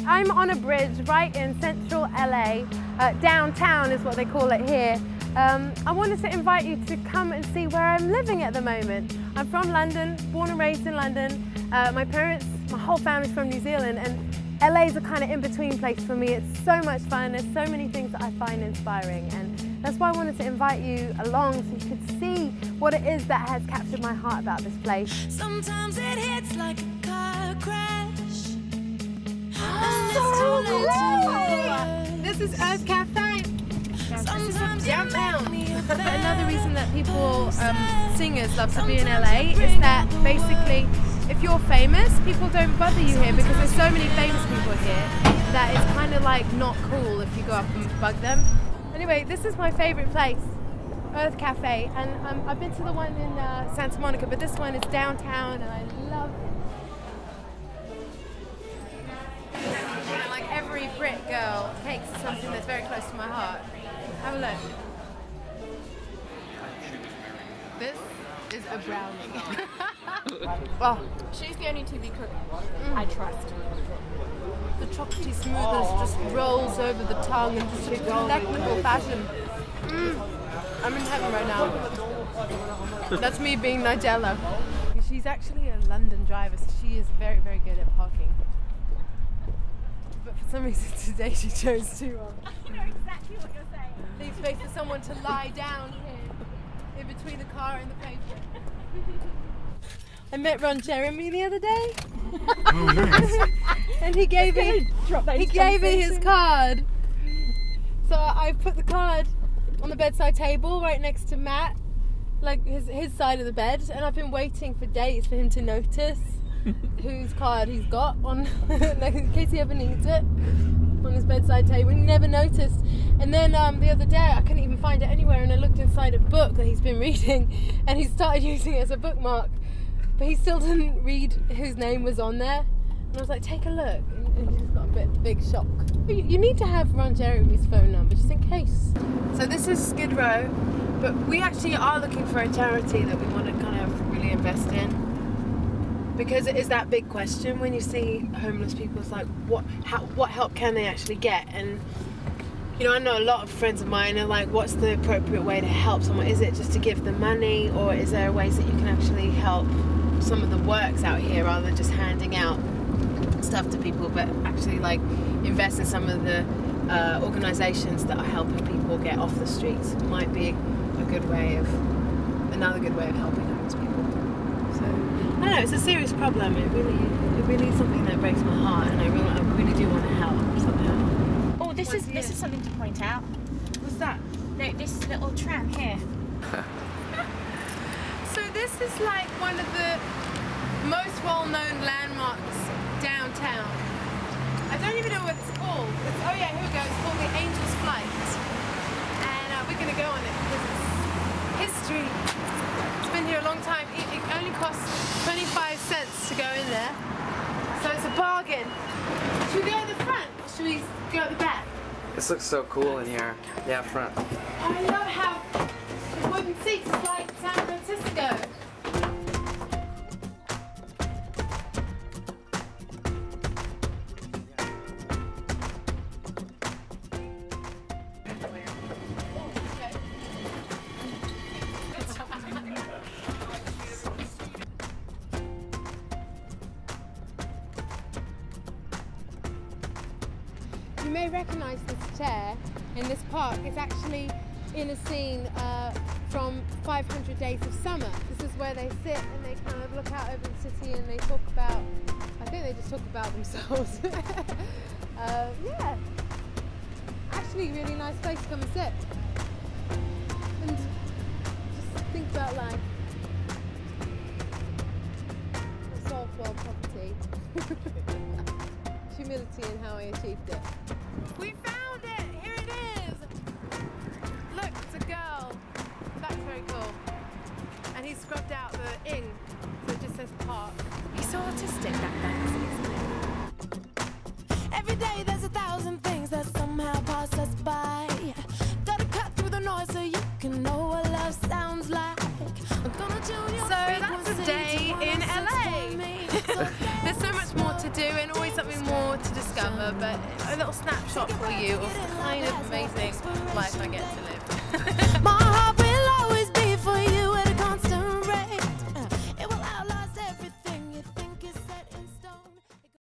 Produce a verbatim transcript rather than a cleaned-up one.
I'm on a bridge right in central L A, uh, downtown is what they call it here. Um, I wanted to invite you to come and see where I'm living at the moment. I'm from London, born and raised in London. Uh, my parents, my whole family's from New Zealand, and L A is a kind of in-between place for me. It's so much fun. There's so many things that I find inspiring, and that's why I wanted to invite you along so you could see what it is that has captured my heart about this place. Sometimes it hits like a car crash. So cool! This is Earth Cafe. This is downtown. Another reason that people, um, singers love to be in L A is that basically if you're famous, people don't bother you here because there's so many famous people here that it's kind of like not cool if you go up and bug them. Anyway, this is my favourite place, Earth Cafe, and um, I've been to the one in uh, Santa Monica, but this one is downtown and I love it. And like every Brit girl, cakes is something that's very close to my heart. Have a look. This is a brownie. Oh, She's the only T V cook mm. I trust. The chocolatey smoothness just rolls over the tongue in just a delectable fashion. Mm. I'm in heaven right now. That's me being Nigella. She's actually a London driver, so she is very, very good at parking. But for some reason today she chose to um, I know exactly what you're saying. leave space for someone to lie down here in between the car and the pavement. I met Ron Jeremy the other day. Oh, nice. And he gave me he gave me his card. So I put the card on the bedside table right next to Matt, like his his side of the bed, and I've been waiting for days for him to notice whose card he's got on, like in case he ever needs it, on his bedside table. And he never noticed. And then um, the other day I couldn't even find it anywhere, and I looked inside a book that he's been reading, and he started using it as a bookmark. But he still didn't read whose name was on there. And I was like, take a look. And, and he just got a bit big shock. But you, you need to have Ron Jeremy's phone number just in case. So this is Skid Row, but we actually are looking for a charity that we want to kind of really invest in. Because it is that big question when you see homeless people. It's like, what, how, what help can they actually get? And you know, I know a lot of friends of mine are like, what's the appropriate way to help someone? Is it just to give them money, or is there ways that you can actually help some of the works out here rather than just handing out stuff to people, but actually like invest in some of the uh, organisations that are helping people get off the streets? Might be a good way of, another good way of helping homeless people. So, I don't know, it's a serious problem. It really, it really is something that breaks my heart, and I really, I really do want to help somehow. Oh, this is this is something to point out. What's that? No, this little tram here. So this is like one of the most well-known landmarks downtown. I don't even know what it's called. It's, oh yeah, here we go. It's called the Angel's Flight, and uh, we're going to go on it because it's history. It's been here a long time. It, it only costs twenty-five cents to go in there, so it's a bargain. Should we go at the front, or should we go at the back? This looks so cool in here. Yeah, front. I love how the wooden seats is like San Francisco. You may recognise this chair in this park. It's actually in a scene uh, from five hundred Days of Summer. This is where they sit and they kind of look out over the city and they talk about, I think they just talk about themselves. uh, yeah, actually a really nice place to come and sit and just think about life. Solve world poverty. Humility and how I achieved it. We found it! Here it is! Look, it's a girl. That's very cool. And he scrubbed out the ing, so it just says park. He's so autistic, that man. Every day there's a thousand things that somehow pass us by. Gotta cut through the noise so you can know what love sounds like. I'm gonna tune your So that's a day in L A. There's so much more to do and always something more to discover. whatever, but a little snapshot for you of kind of amazing life I get